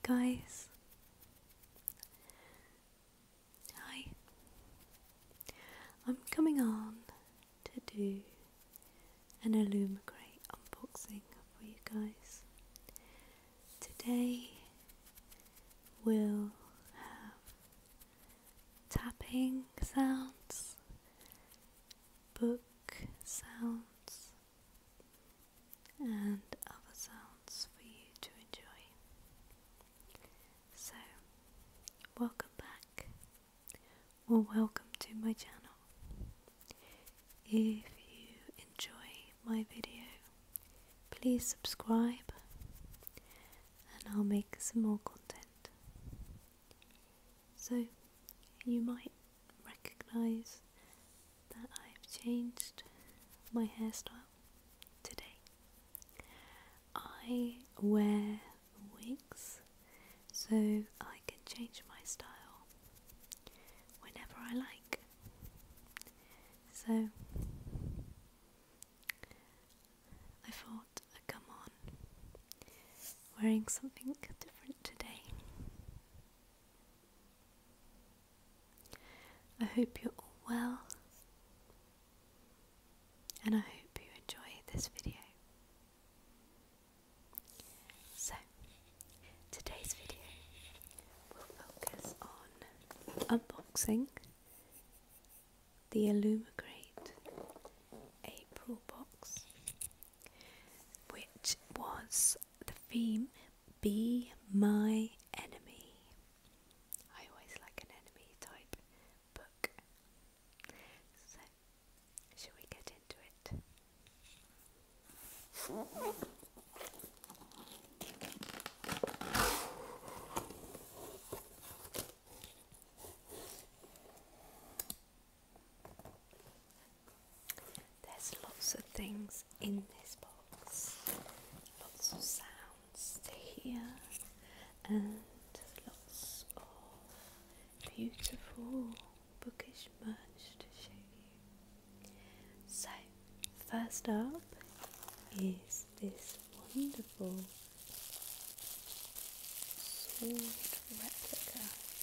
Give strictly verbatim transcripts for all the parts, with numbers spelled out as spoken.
guys. Hi. I'm coming on to do an Illumicrate unboxing for you guys. Today we'll have tapping sounds, book sounds, and other sounds for you to enjoy. So, welcome back, or welcome to my channel. If you enjoy my video, please subscribe and I'll make some more content. So, you might recognise that I've changed my hairstyle today. I wear wigs so I can change my style whenever I like. So I thought I'd come on wearing something different today. I hope you're all well, and I hope you enjoy this video. So, today's video will focus on unboxing the Illumicrate April box, which was the theme Be My Enemy. I always like an enemy type book. So, shall we get into it? There's lots of things in this box, lots of sounds to hear, and lots of beautiful bookish merch to show you. So, first up is this wonderful sword replica.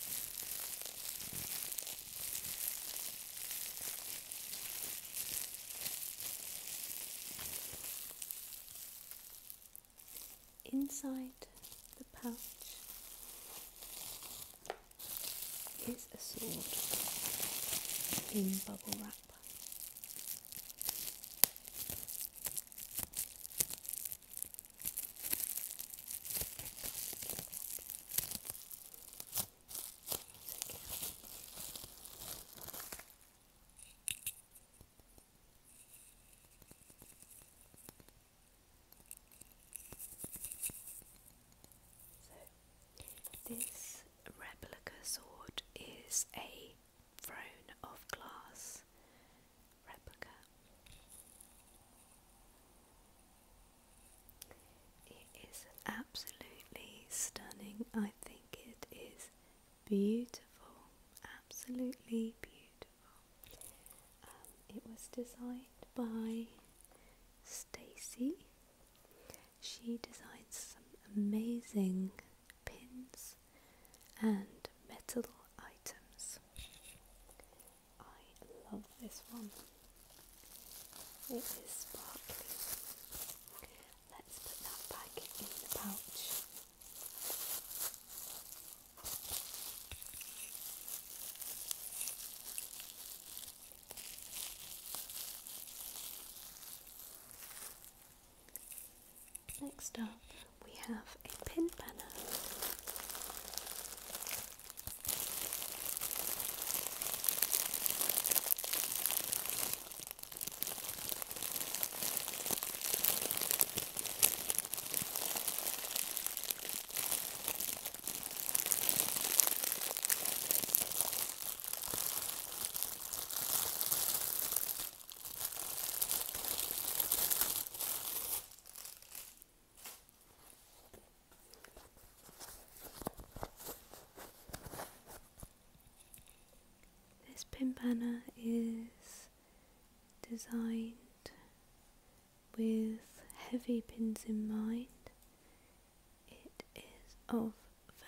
Inside the pouch is a sword in bubble wrap. This replica sword is a throne of glass replica. It is absolutely stunning. I think it is beautiful, absolutely beautiful. Um, it was designed by Stacy. She designed some amazing pins and metal items. I love this one. It is sparkly. Let's put that back in the pouch. Next up, we have a pin banner. This pin banner is designed with heavy pins in mind. It is of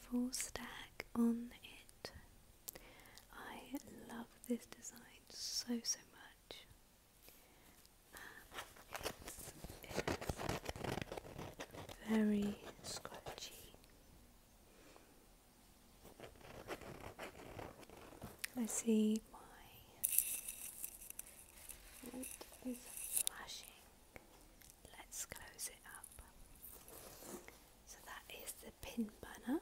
full stack on it. I love this design so so much. It is very scratchy. I see my foot is flashing. Let's close it up. So that is the pin banner.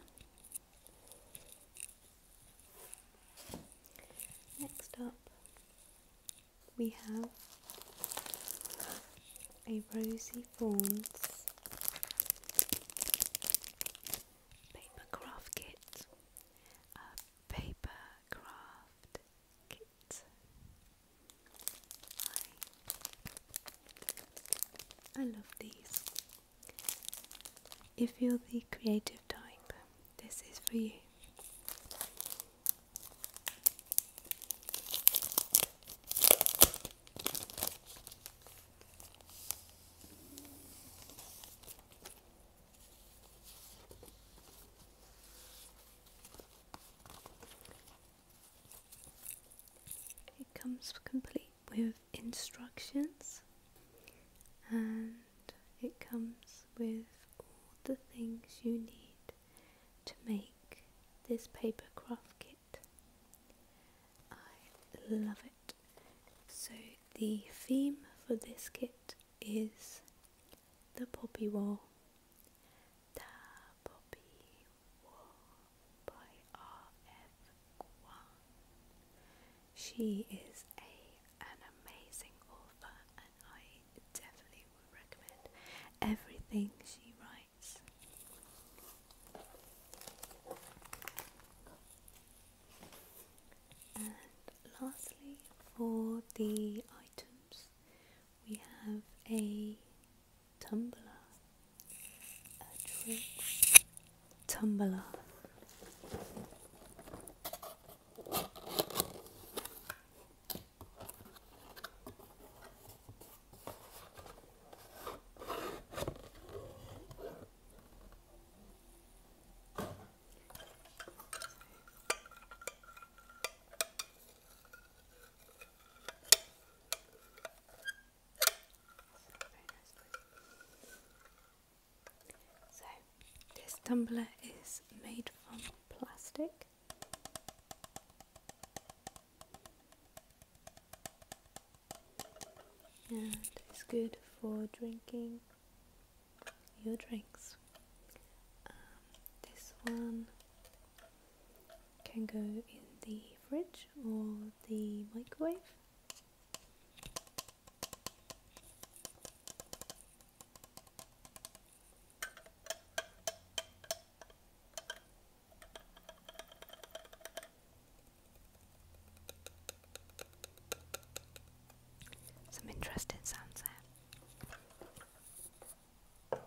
Next up we have a Rosy Thorns paper craft kit. A paper craft kit. I, I love these. If you're the creative type, this is for you. It comes complete with instructions, and it comes with all the things you need to make this paper craft kit. I love it. So the theme for this kit is the Poppy War. The Poppy War by R F Guan. She is a, an amazing author, and I definitely would recommend everything she writes. And lastly, for the items, we have a tumbler, a drink tumbler. So this tumbler is made from plastic. And it's good for drinking your drinks. Um, this one can go in the fridge or the microwave. Some interesting sounds there.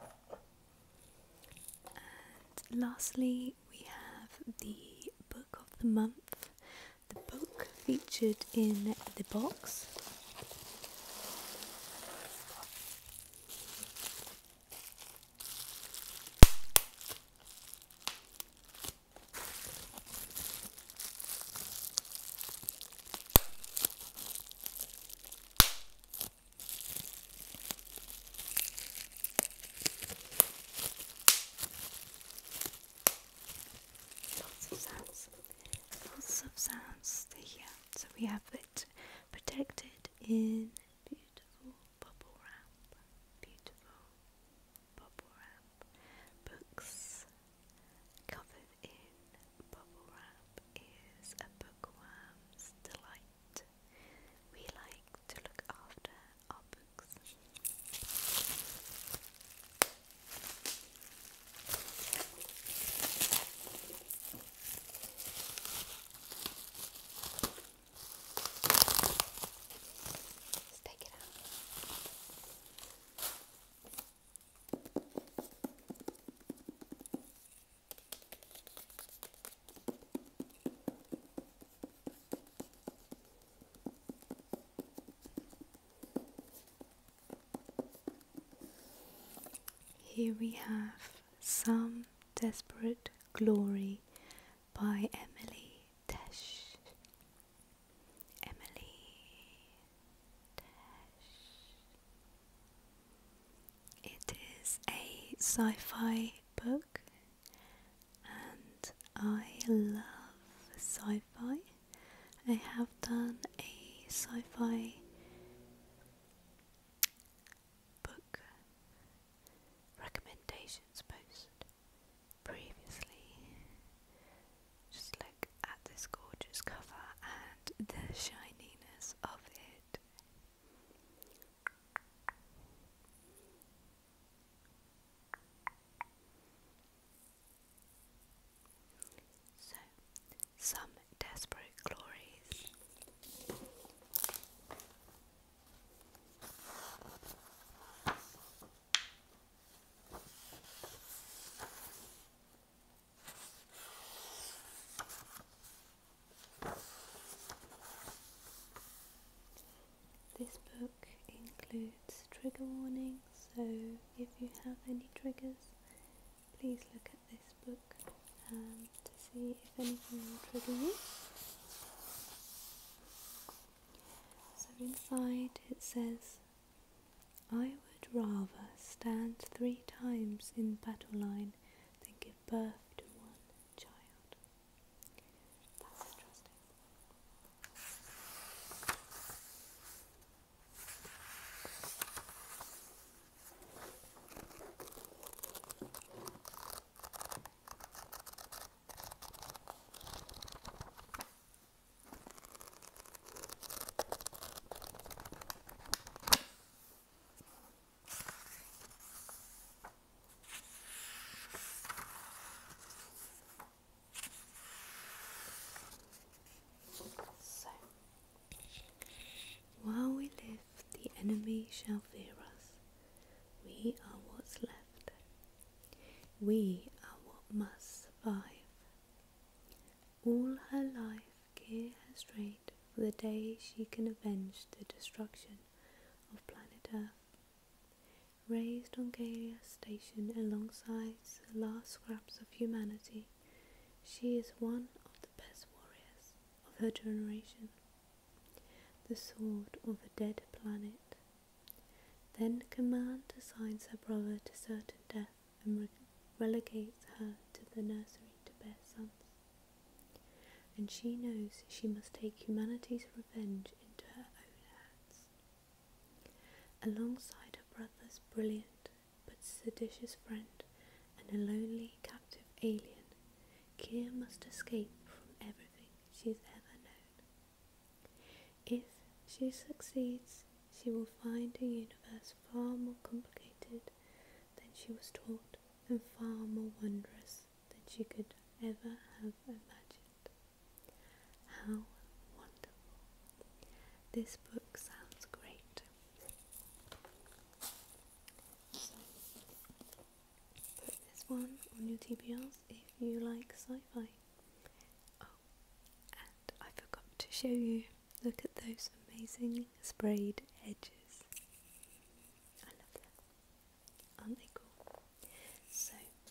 And lastly, we have the book of the month. The book featured in the box lots of sounds, lots of sounds to hear. So we have it protected in beautiful bubble wrap, beautiful bubble wrap. Books covered in bubble wrap is a bookworm's delight. We like to look after our books. Let's take it out. Here we have some desperate Glory by Emily Tesh. Emily Tesh. It is a sci-fi book, and I love sci-fi. I have done a sci-fi book recommendations post previously. Just look at this gorgeous cover and the shininess of it. So, some desperate glories. This book includes trigger warnings, so if you have any triggers, please look at this book um, to see if anything will trigger you. So inside it says, I would rather stand three times in battle line than give birth to one child. That's interesting. So, while we live, the enemy shall fear us. We are what's left. We are what must survive. All her life, Gear has trained for the day she can avenge the destruction of planet Earth. Raised on Gaia Station alongside the last scraps of humanity, she is one of the best warriors of her generation. The sword of a dead planet. Then Command assigns her brother to certain death and re relegates her to the nursery to bear sons. And she knows she must take humanity's revenge into her own hands. Alongside her brother's brilliant but seditious friend and a lonely captive alien, Keir must escape from everything she's ever known. If she succeeds, she will find a universe far more complicated than she was taught and far more wondrous than she could ever have imagined. How wonderful. This book sounds great. So, put this one on your T B Rs if you like sci-fi. Oh, and I forgot to show you. Look at those amazing sprayed edges. I love them. Aren't they cool? So,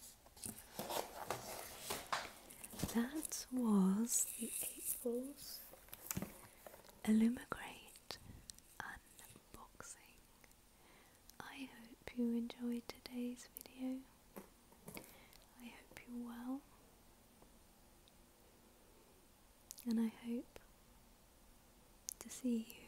that was the April's Illumicrate unboxing. I hope you enjoyed today's video. I hope you're well. And I hope to see you